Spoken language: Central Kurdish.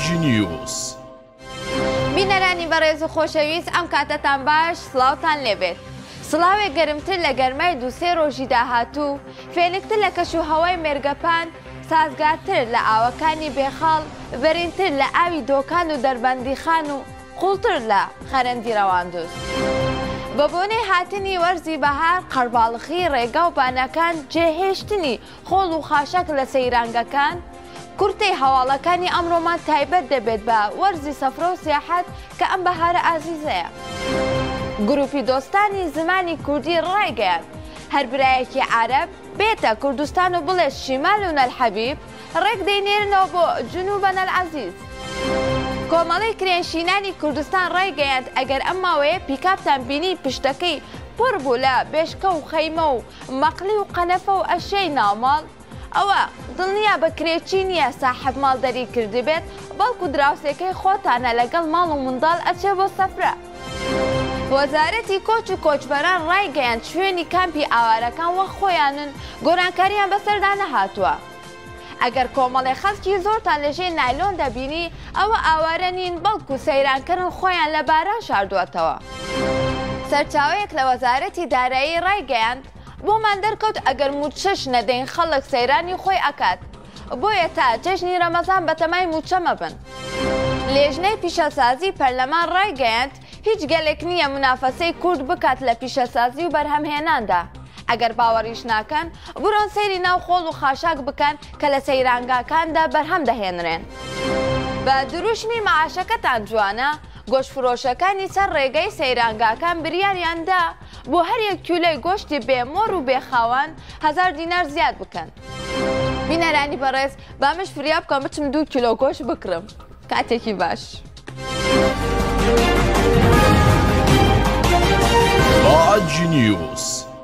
News. بینەرانی بەڕێز و خۆشەویست ئەم کاتەتان باش سڵاوتان لێبێت. سڵاوێک گەرمتر لە گەرمای دووسێ ڕۆژی داهاتوو، فێنکتر لە کەش و هەوای مێرگەپان، سازگارتر لە ئاوەکانی بێخاڵ، بەرینتر لە ئاوی دۆکان و دەربەندیخان و قوڵتر لە خەرەندی ڕەواندوست. بە بۆنەی هاتنی وەرزی بەهار، قەرباڵغی ڕێگا و بانەکان، جێهێشتنی خۆڵ و خاشەک لە سەیرانگەکان، کورتەی هەواڵەکانی ئەمڕۆمان تایبەت دەبێت بە وەرزی سەفرە و سیاحەت کە ئەم بەهارە ئازیزەیە. گروپی دۆستانی زمانی کوردی ڕایگەیان هەر برایەکی عەرەب بێتە کوردستان و بڵێ شیمالون الحەبیب، ڕێک دەینێرنەوە بۆ جنوبەن العەزیز. کۆمەڵی کرێنشینانی کوردستان ڕایگەیاند ئەگەر ئەم ماوەیە پیکاپتان بینی پشتەکەی پڕ بوو لە بێشکە و خەیمە و مەقلی و قەنەفە و ئەشەی ناوماڵ، ئەوە دڵنیا بە کرێچی نییە ساحب ماڵ دەری کردی بێت، بەڵکو دراوسێکەی خۆتانە لەگەڵ ماڵ و منداڵ ئەچێ بۆ سەفرە. وەزارەتی کۆچ و کۆچبەران ڕایگەیاند شوێنی کامپی ئاوارەکان وەک خۆیانن گۆرانکاریان بەسەردا نەهاتووە. ئەگەر کۆمەڵی خەڵکی زۆرتان لەژێر نایلۆن دەبینی، ئەوە ئاوارە نین، بەڵکو سەیرانکردن خۆیان لە باران شاردووەتەوە. سەرچاوەیەک لە وەزارەتی دارایی ڕایگەیاند بۆمان دەرکەوت ئەگەر موچەش نەدەین خەڵک سەیرانی خۆی ئەکات، بۆیە تا جەژنی ڕەمەزان بەتەمای موچە مەبن. لێژنەی پیشەسازی پەرلەمان ڕایگەیاند هیچ گەلێک نییە منافەسەی کورد بکات لە پیشەسازی و بەرهەمهێناندا. ئەگەر باوەڕیش ناکەن، بڕۆن سەیری ناو خۆڵ و خاشاک بکەن کە لە سەیرانگاکاندا بەرهەم دەهێنرێن. بە دروشمی مەعاشەکەتان جوانە، گۆشتفرۆشەکانی سەر ڕێگەی سەیرانگاکان بریاریاندا بۆ هەر یەک کیلۆی گۆشتی بێمۆڕ و بێخاوان 1000 دینار زیاد بکەن. بینەرانی بەڕێز، بامش فریا بکەم بچم 2 کیلۆ گۆشت بکڕم. کاتێکی باش. Baj News.